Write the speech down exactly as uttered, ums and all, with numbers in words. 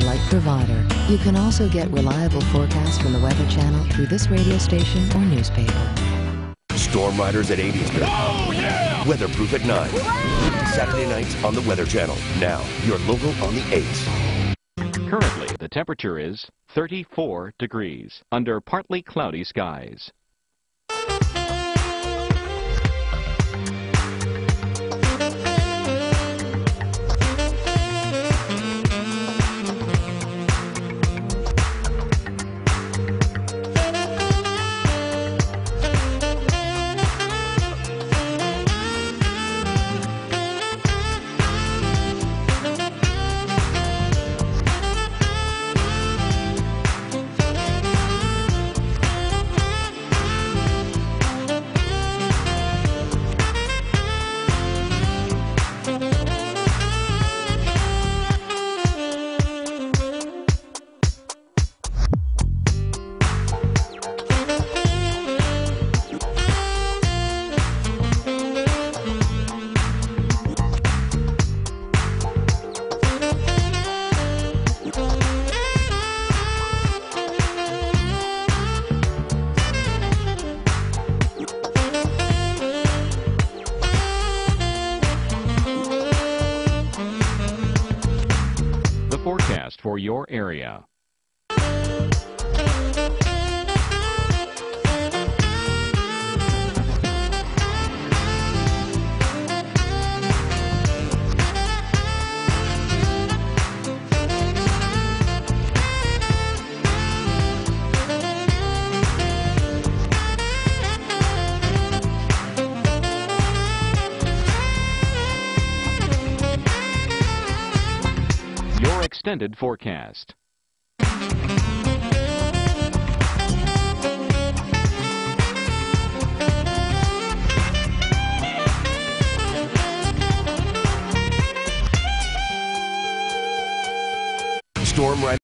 satellite provider. You can also get reliable forecasts from the Weather Channel through this radio station or newspaper. Storm Riders at eight Eastern. Oh, yeah! Weatherproof at nine. Saturday nights on the Weather Channel. Now, your local on the eights. Currently, the temperature is thirty-four degrees under partly cloudy skies. Forecast for your area. Your extended forecast. Storm Riders.